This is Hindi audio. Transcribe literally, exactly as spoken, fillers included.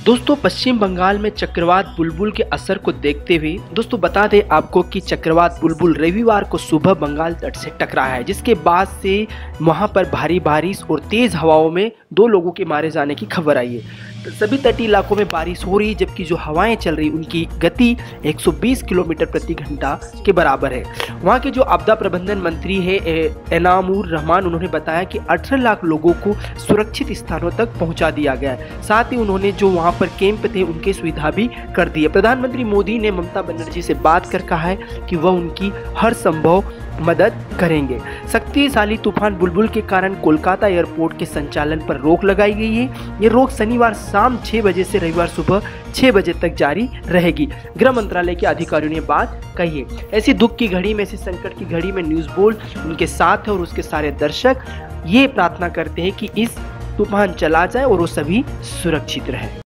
दोस्तों पश्चिम बंगाल में चक्रवात बुलबुल के असर को देखते हुए दोस्तों बता दें आपको कि चक्रवात बुलबुल रविवार को सुबह बंगाल तट से टकराया है, जिसके बाद से वहां पर भारी बारिश और तेज हवाओं में दो लोगों के मारे जाने की खबर आई है। तो सभी तटीय इलाकों में बारिश हो रही, जबकि जो हवाएं चल रही उनकी गति एक सौ बीस किलोमीटर प्रति घंटा के बराबर है। वहां के जो आपदा प्रबंधन मंत्री है एनामुर रहमान, उन्होंने बताया कि अठारह लाख लोगों को सुरक्षित स्थानों तक पहुंचा दिया गया है। साथ ही उन्होंने जो वहां पर कैंप थे उनकी सुविधा भी कर दी है। प्रधानमंत्री मोदी ने ममता बनर्जी से बात कर कहा है कि वह उनकी हर संभव मदद करेंगे। शक्तिशाली तूफान बुलबुल के कारण कोलकाता एयरपोर्ट के संचालन पर रोक लगाई गई है। ये रोक शनिवार शाम छह बजे से रविवार सुबह छह बजे तक जारी रहेगी। गृह मंत्रालय के अधिकारियों ने बात कही है। ऐसी दुख की घड़ी में, ऐसी संकट की घड़ी में न्यूज़ बोल्ड उनके साथ है और उसके सारे दर्शक ये प्रार्थना करते हैं कि इस तूफान चला जाए और वो सभी सुरक्षित रहे।